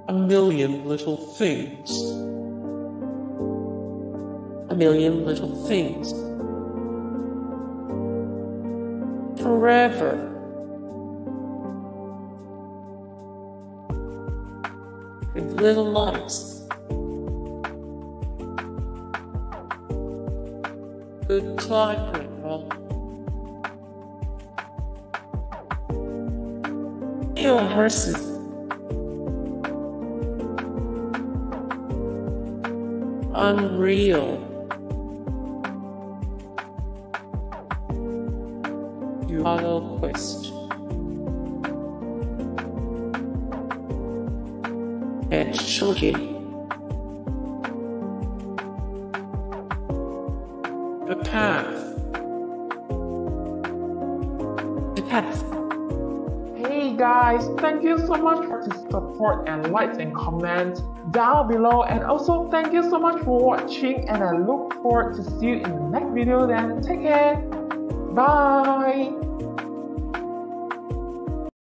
A million little things. A million little things. Forever. With little lights. Good climate. Your horses. Unreal. You are no question. And children. The path. The path. Hey guys, thank you so much for the support and likes and comments down below, and also thank you so much for watching, and I look forward to see you in the next video. Then take care. Bye.